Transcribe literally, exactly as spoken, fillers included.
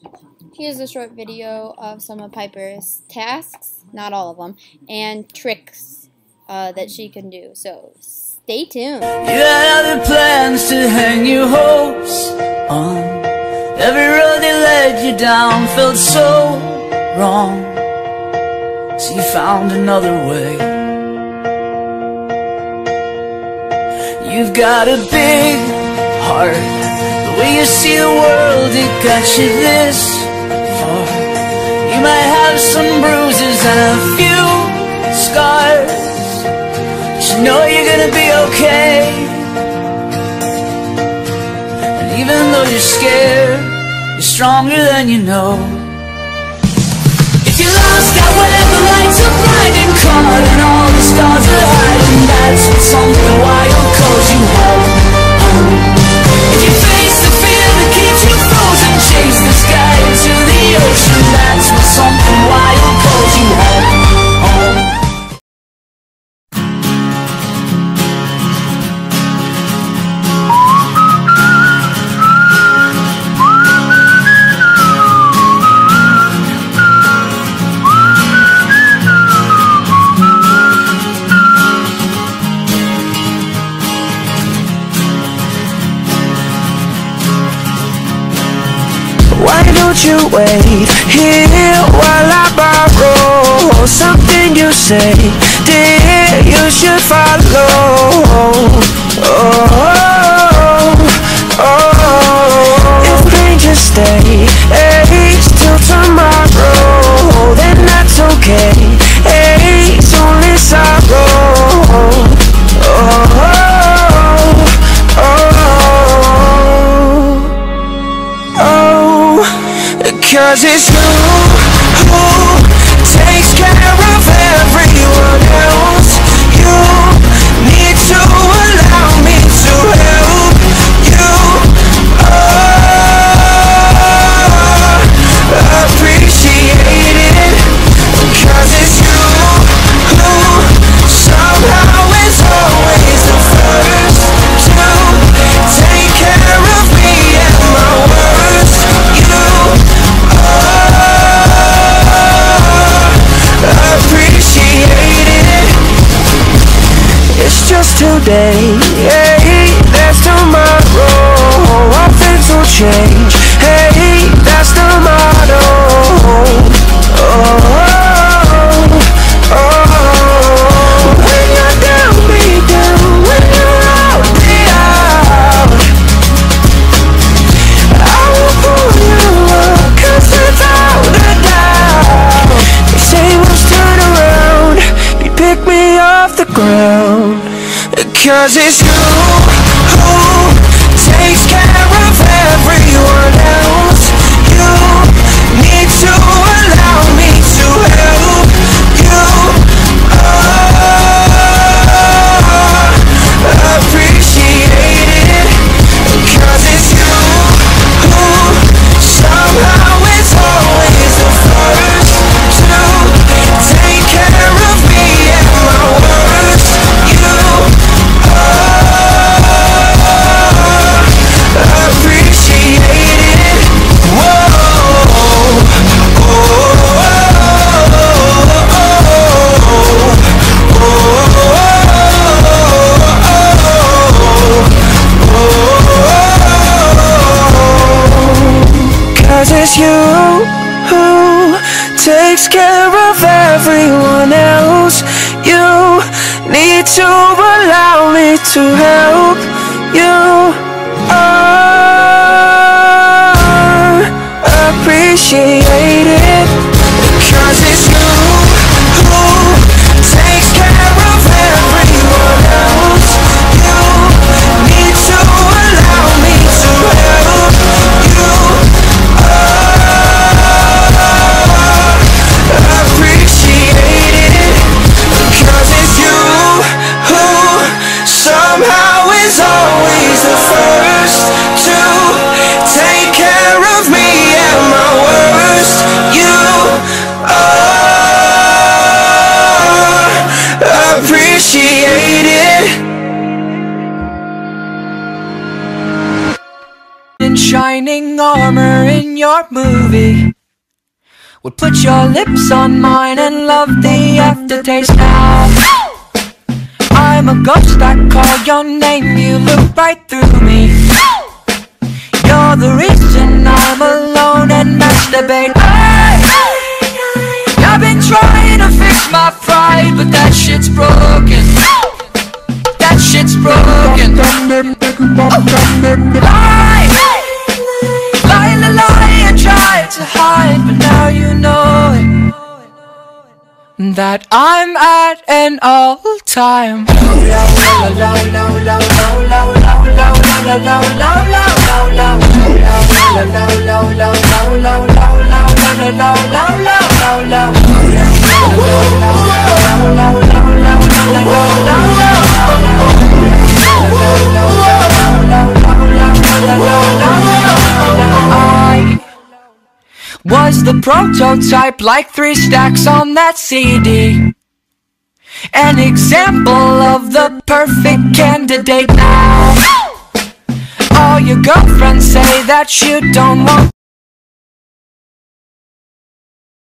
Here's a short video of some of Piper's tasks, not all of them, and tricks uh, that she can do. So stay tuned. You had other plans to hang your hopes on. Every road that led you down felt so wrong, so you found another way. You've got a big heart, the way you see the world, it got you this far. You might have some bruises and a few scars, but you know you're gonna be okay. And even though you're scared, you're stronger than you know. If you're lost out where the lights are blinding, caught and all the stars are hiding, that's when something wild calls you home. If you face the fear that keeps you frozen, chase the sky into the ocean, that's when something wild calls you home. Why don't you wait here while I borrow something you say, dear, you should follow. Oh, oh, if rain just stays till tomorrow, then that's okay. Hey, it's only sorrow. Oh, cause it's you who takes care of everyone else. You need to allow me to help you. Oh, appreciate it, cause it's you who somehow is always the first to take care of me and my worst. You just today, hey, that's tomorrow. All things will change, hey, that's the motto. Oh, oh, oh. When you're down, be down. When you're out, be out. I will pull you up, cause without a doubt, they say once turn around, you pick me off the ground. Cause it's you who takes care of everyone else. You need to allow me to help you. Oh, appreciate it, cause it's you who somehow is always the first to take care of me and my worst. You it's you who takes care of everyone else. You need to allow me to help you. Oh, appreciate it, cause it's you who takes care of everyone else. You need to allow me to help you. Somehow is always the first to take care of me and my worst. Hallmark movie would put your lips on mine and love the aftertaste now. I'm a ghost, I call your name, you look right through me. You're the reason I'm alone and masturbate. Hey, I've been trying to fix my pride, but that shit's broken. That shit's broken. Lie, lie, lie, lie, and try to hide, but now you know it, that I'm at an all-time. I was the prototype, like three stacks on that C D. An example of the perfect candidate now. All your girlfriends say that you don't want